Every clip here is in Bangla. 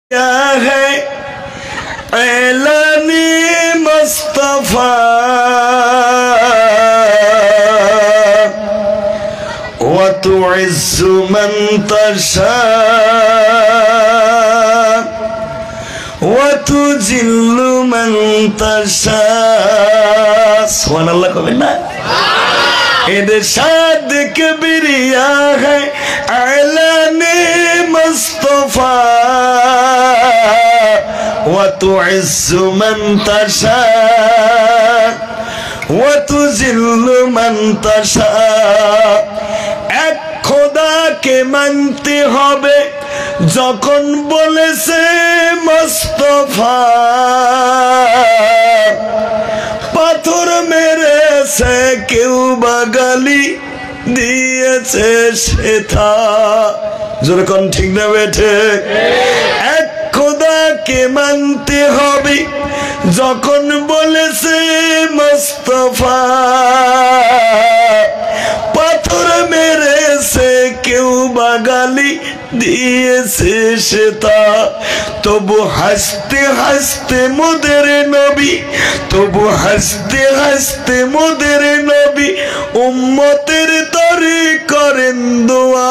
है ऐलानी मुस्तफा व तुइज्जु मन तशा व तुजिल्लु मन तशा। सुभानअल्लाह कबीर ना इरशाद किबरिया है ऐलाने मुस्तफा व तुइज्जु मन तशा व तुजिल्लु मन तशा। एक खुदा के मानते होबे যখন বলেছে মুস্তাফা পাথর মেরেছে কেউ বাগালি দিয়েছে সেথা। যেরকম ঠিক না বেঠে এক খোদাকে মানতে হবে যখন বলেছে মুস্তাফা পাথর মেরেছে কেউ বাগালি দিয়েছে সেটা। তবু হাসতে হাসতে মোদের নবী তবু হাসতে হাসতে মোদের নবী উম্মতের তরে করেন দোয়া।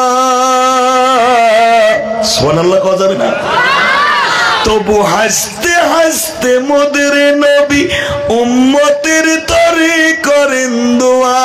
সুবহানাল্লাহ কওয়া যাবে না? তবু হাসতে হাসতে মোদের নবী উম্মতের তরে করেন দোয়া।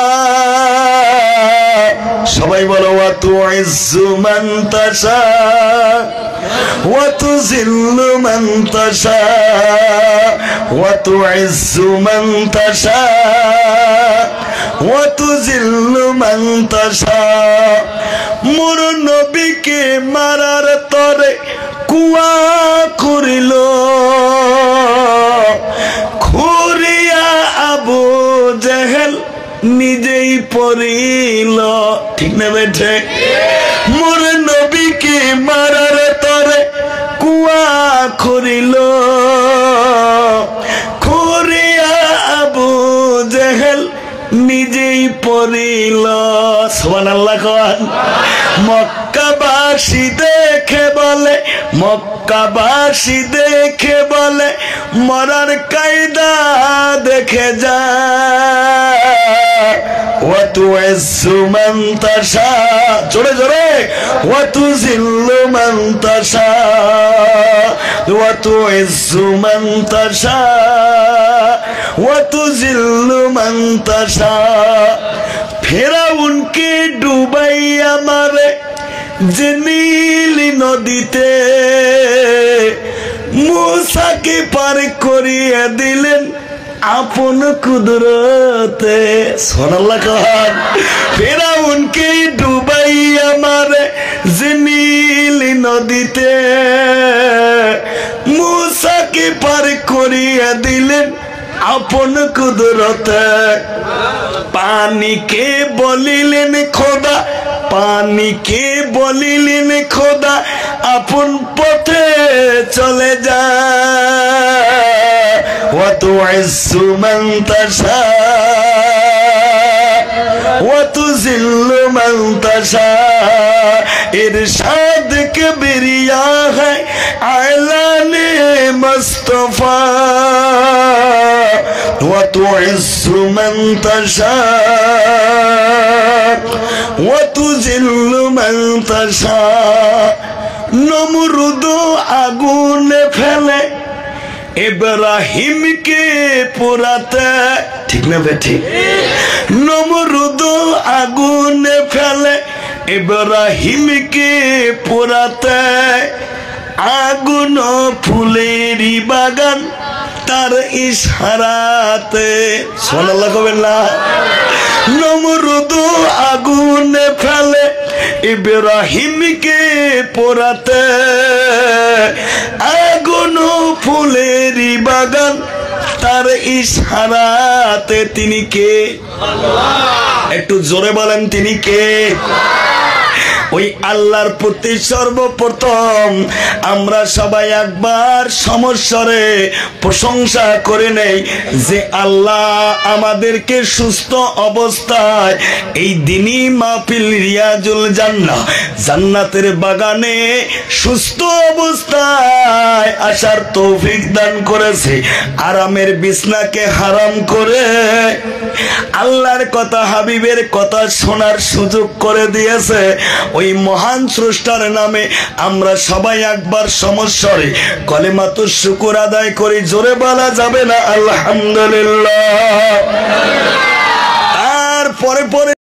সবাই বলো ওয়া তুইজ্জু মান তাশা ওয়া তুজিল্লু মান তাশা ওয়া তুইজ্জু মান তাশা ওয়া তুজিল্লু মান তাশা। মোর নবীকে মারার তরে কুয়া করিল খুরিয়া আবু জেহেল নিজেই পড়িল। ঠিক না বেঠে মোর নবীকে মারার তরে কুয়া করিল খুরিয়া আবু জেহেল নিজেই পড়িল। সুবহানাল্লাহ কওয়ান। মক্কাবাসী দেখে বলে মক্কাবাসী দেখে বলে মরার কায়দা দেখে যা। ওয়া তুইজ্জু মান তাশা জোরে জোরে ওয়া তুজিল্লু মান তাশা ওয়া তুইজ্জু মান তাশা ওয়া তুজিল্লু মান তাশা। ফেরাউনকে ডুবাইয়া মারে যে নীল নদীতে মূসাকে পার করিয়ে দিলেন আপন কুদরতে। সুবহানাল্লাহ কওয়ান। ফেরাউনকে ডুবাইয়া মারে যে নীল নদীতে মূসাকে পার করিয়ে দিলেন আপন কুদরতে। পানিকে বলিলেন খোদা পানিকে বলিলেন খোদা আপন পথে চলে যা। ওয়া তুইজ্জু মান তাশা ওয়া তুজিল্লু মান তাশা। ইরশাদ কিবরিয়া है ऐलाने मुस्तफा ওয়া তুইজ্জু মান তাশা ওয়া তুজিল্লু মান তাশা। নমরুদ আগুনে ফেলে ইব্রাহিমকে পোড়াতে। ঠিক না বেঠি নমরুদ আগুনে ফেলে ইব্রাহিমকে পোড়াতে। আগুন ফুলেরই বাগান তার ইশারাতে। সুবহানাল্লাহ কবেন না? নমরুদ আগুনে ফেলে ইব্রাহিমকে পোড়াতে। আগুন ফুলেরই বাগান তার ইশারাতে। তিনি কে? আল্লাহ। একটু জোরে বলেন তিনি কে? ওই আল্লাহর প্রতি সর্বপ্রথম আমরা সবাই একবার সমস্বরে প্রশংসা করে নেই যে আল্লাহ আমাদেরকে সুস্থ অবস্থায় এই দিনই মাহফিল রিয়াজুল জান্নাহ জান্নাতের বাগানে সুস্থ অবস্থায় আসার তৌফিক দান করেছে, আরামের বিছনাকে হারাম করে আল্লাহর কথা হাবিবের কথা শোনার সুযোগ করে দিয়েছে। ওই মহান স্রষ্টার নামে আমরা সবাই একবার সমস্বরে কলেমাতুশ শুকর আদায় করি। জোরে বলা যাবে না আলহামদুলিল্লাহ? তারপরে